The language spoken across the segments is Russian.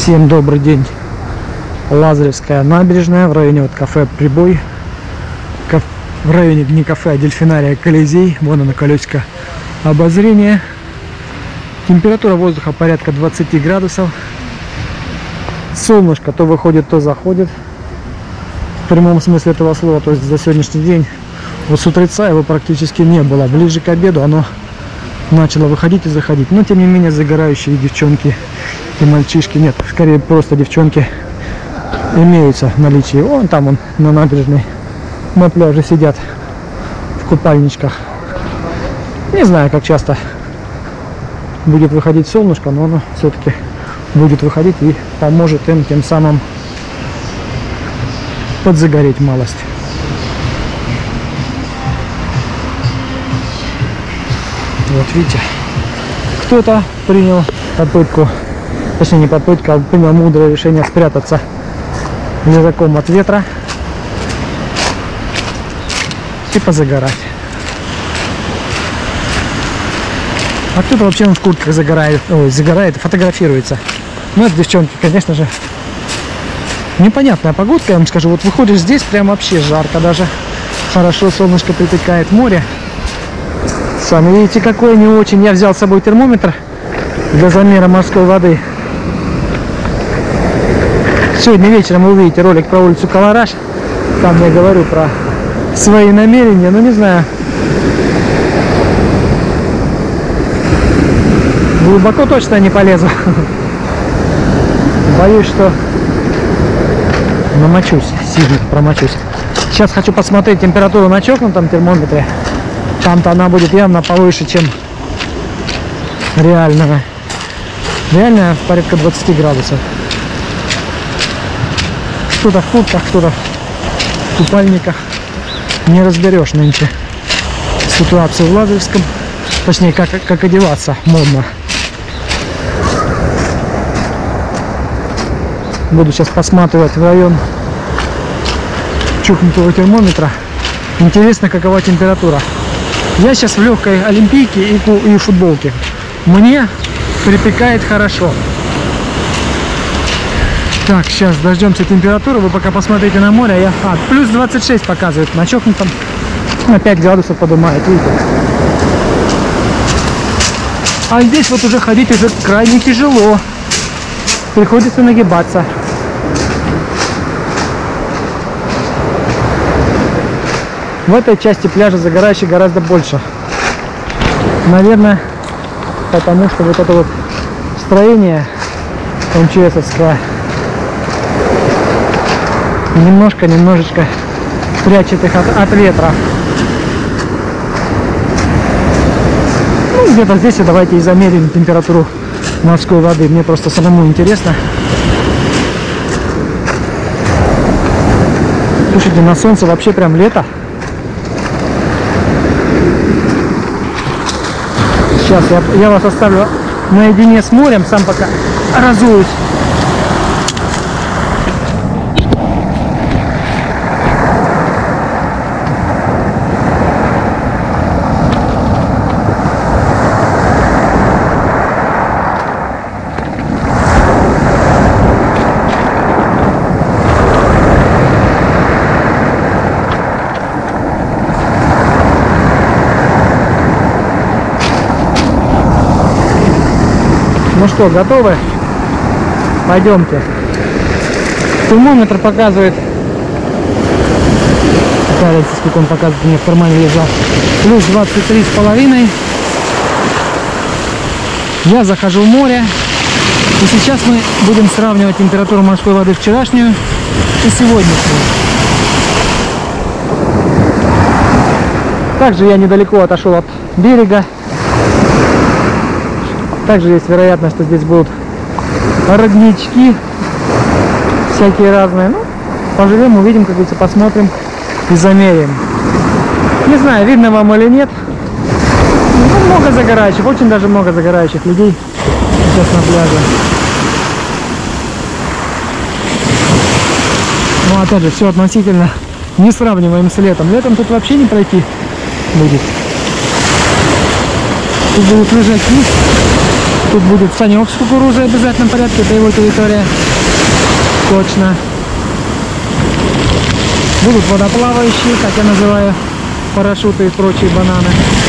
Всем добрый день. Лазаревская набережная, в районе вот кафе Прибой, в районе не кафе, а дельфинария Колизей. Вон оно, колесико обозрения. Температура воздуха порядка 20 градусов. Солнышко то выходит, то заходит. В прямом смысле этого слова. То есть за сегодняшний день вот с утреца его практически не было. Ближе к обеду оно начало выходить и заходить. Но тем не менее загорающие девчонки и мальчишки, нет, скорее просто девчонки имеются в наличии. Вон там он на набережной, на пляже сидят в купальничках. Не знаю, как часто будет выходить солнышко, но оно все-таки будет выходить и поможет им тем самым подзагореть малость. Вот видите, кто-то принял попытку, точнее не попытку, а принял мудрое решение спрятаться лежаком от ветра и позагорать. А кто-то вообще в куртках загорает, загорает и фотографируется. Ну, это девчонки, конечно же. Непонятная погодка, я вам скажу. Вот выходишь здесь, прям вообще жарко даже. Хорошо, солнышко припекает, море. Сами видите, какой не очень. Я взял с собой термометр для замера морской воды. Сегодня вечером вы увидите ролик про улицу Калараш. Там я говорю про свои намерения, но не знаю. Глубоко точно не полезу. Боюсь, что намочусь, сильно промочусь. Сейчас хочу посмотреть температуру на чокнутом термометре. Там-то она будет явно повыше, чем реальная. Реальная порядка 20 градусов. Кто-то в куртках, кто-то в купальниках. Не разберешь нынче ситуацию в Лазаревском. Точнее, как одеваться модно. Буду сейчас посматривать в район чокнутого термометра. Интересно, какова температура. Я сейчас в легкой олимпийке и футболке. Мне припекает хорошо. Так, сейчас дождемся температуры. Вы пока посмотрите на море. Плюс 26 показывает. На чокнутом на 5 градусов поднимает. Видите? А здесь вот уже ходить уже крайне тяжело. Приходится нагибаться. В этой части пляжа загорающих гораздо больше. Наверное, потому что вот это вот строение МЧСовское немножечко прячет их от ветра. Ну, где-то здесь давайте и замерим температуру морской воды. Мне просто самому интересно. Слушайте, на солнце вообще прям лето. Сейчас я вас оставлю наедине с морем, сам пока разуюсь. Ну что, готовы? Пойдемте. Термометр показывает, сколько он показывает, у меня в кармане лежал, плюс 23,5. Я захожу в море, и сейчас мы будем сравнивать температуру морской воды вчерашнюю и сегодняшнюю. Также я недалеко отошел от берега. Также есть вероятность, что здесь будут роднички всякие разные. Ну, поживем, увидим, как говорится, посмотрим и замерим. Не знаю, видно вам или нет. Ну, много загорающих, очень даже много загорающих людей сейчас на пляже. Ну, опять же, все относительно, не сравниваем с летом. Летом тут вообще не пройти будет. Тут будут лежаки. Тут будет Санек с кукурузой в обязательном порядке, это его территория. Точно. Будут водоплавающие, как я называю, парашюты и прочие бананы.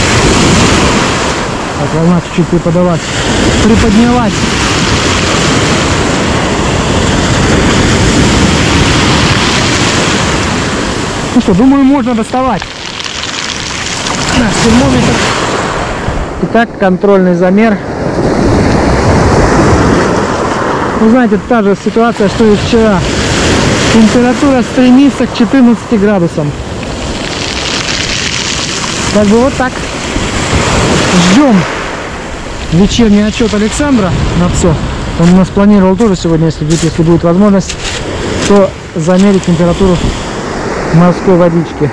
Так, волна чуть-чуть приподнять. Ну что, думаю, можно доставать наш термометр. Итак, контрольный замер. Вы знаете, та же ситуация, что и вчера. Температура стремится к 14 градусам. Как бы вот так. Ждем вечерний отчет Александра на все. Он у нас планировал тоже сегодня, если будет возможность, то замерить температуру морской водички.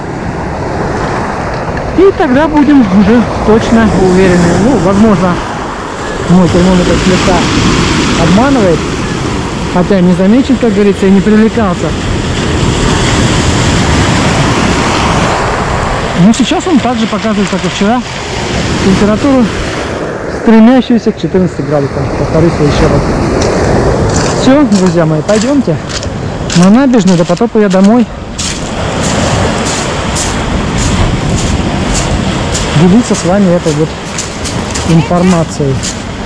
И тогда будем уже точно уверены. Ну, возможно, мой термометр слегка обманывает, хотя не замечен, как говорится, и не привлекался. Но сейчас он также показывает, как и вчера, температуру, стремящуюся к 14 градусам. Повторюсь еще раз. Все, друзья мои, пойдемте на набережную, да потопаю я домой. Делиться с вами этой вот информацией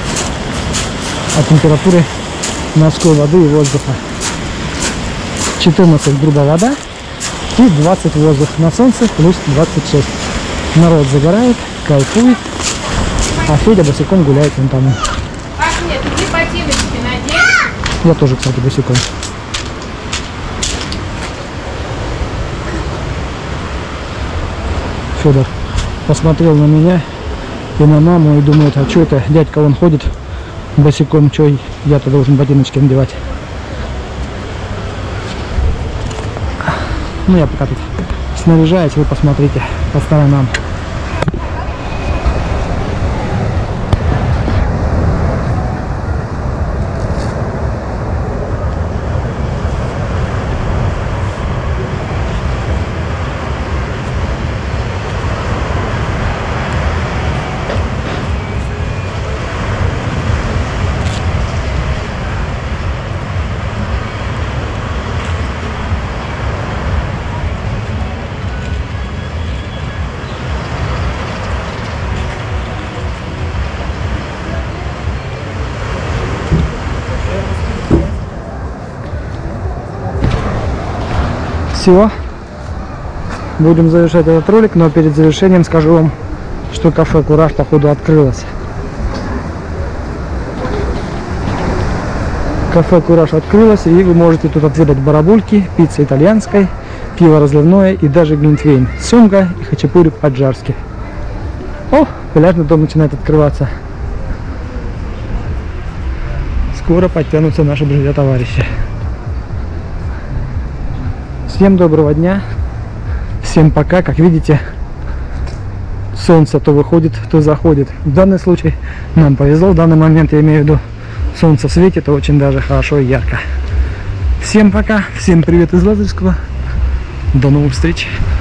о температуре морской воды и воздуха. 14 грубо вода и 20 воздух. На солнце плюс 26. Народ загорает, кайфует, а Федя босиком гуляет вон там. Ах, нет, иди ботиночки надень. Я тоже, кстати, босиком. Федор посмотрел на меня и на маму и думает, а что это дядька он ходит босиком, что я-то должен ботиночки надевать. Ну я пока тут снаряжаюсь, вы посмотрите по сторонам. Все, будем завершать этот ролик, но перед завершением скажу вам, что кафе Кураж походу открылось. Кафе Кураж открылось, и вы можете тут отведать барабульки, пиццы итальянской, пиво разливное и даже глинтвейн, семга и хачапури по-аджарски. О, пляжный дом начинает открываться. Скоро подтянутся наши друзья-товарищи. Всем доброго дня, всем пока. Как видите, солнце то выходит, то заходит. В данный случай нам повезло, в данный момент я имею в виду, солнце светит очень даже хорошо и ярко. Всем пока, всем привет из Лазаревского, до новых встреч.